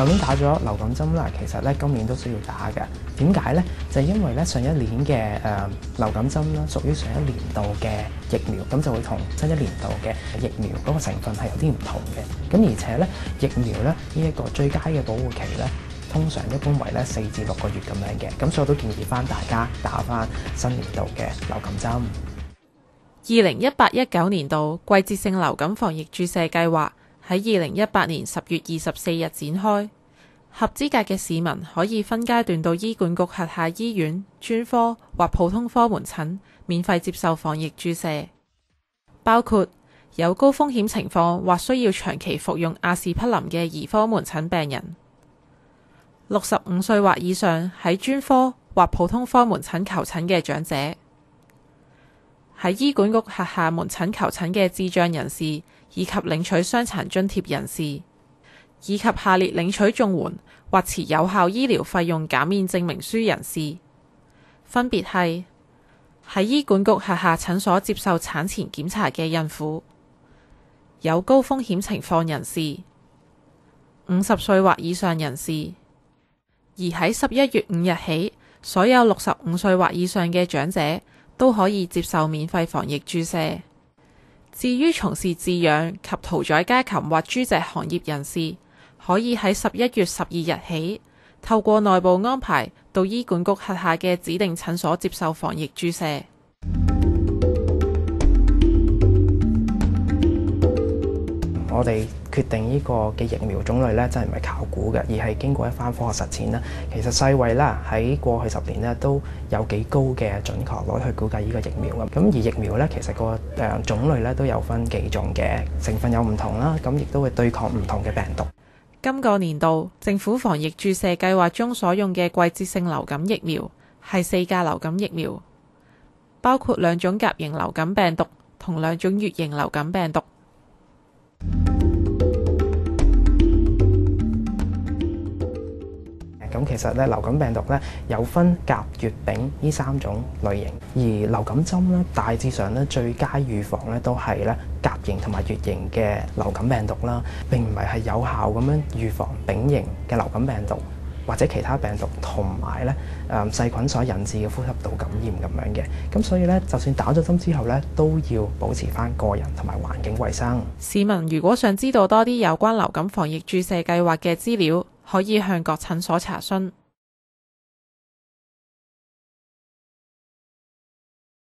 舊年打咗流感針啦，其實咧今年都需要打嘅。點解咧？就係因為咧上一年嘅流感針啦，屬於上一年度嘅疫苗，咁就會同新一年度嘅疫苗嗰個成分係有啲唔同嘅。咁而且咧疫苗咧呢一個最佳嘅保護期咧，通常一般為咧4至6個月咁樣嘅。咁所以我都建議翻大家打翻新年度嘅流感針。 2018-19年度季節性流感防疫注射計劃喺2018年10月24日展開，合資格嘅市民可以分階段到醫管局轄下醫院、專科或普通科門診免費接受防疫注射，包括有高風險情況或需要長期服用阿士匹林嘅兒科門診病人，65歲或以上喺專科或普通科門診求診嘅長者，喺醫管局轄下門診求診嘅智障人士，以及領取傷殘津貼人士，以及下列領取綜援或持有效醫療費用減免證明書人士，分別係喺醫管局轄下診所接受產前檢查嘅孕婦、有高風險情況人士、50歲或以上人士，而喺11月5日起，所有65歲或以上嘅長者都可以接受免費防疫注射。至於從事飼養及屠宰家禽或豬隻行業人士，可以喺11月12日起，透過內部安排到醫管局轄下嘅指定診所接受防疫注射。 我哋決定呢個嘅疫苗種類咧，真係唔係靠估嘅，而係經過一番科學實踐啦。其實世衛啦喺過去10年咧都有幾高嘅準確率去估計呢個疫苗咁。而疫苗咧其實個種類咧都有分幾種嘅，成分有唔同啦，咁亦都會對抗唔同嘅病毒。 今個年度政府防疫注射計劃中所用嘅季節性流感疫苗係4價流感疫苗，包括2種甲型流感病毒同2種乙型流感病毒。 咁其實咧流感病毒咧有分甲、乙、丙呢3種類型，而流感針咧大致上咧最佳預防咧都係咧甲型同埋乙型嘅流感病毒啦，並唔係有效咁樣預防丙型嘅流感病毒或者其他病毒同埋咧細菌所引致嘅呼吸道感染咁樣嘅。咁所以咧就算打咗針之後咧都要保持返個人同埋環境衛生。 市民如果想知道多啲有關流感防疫注射計劃嘅資料，可以向各診所查詢。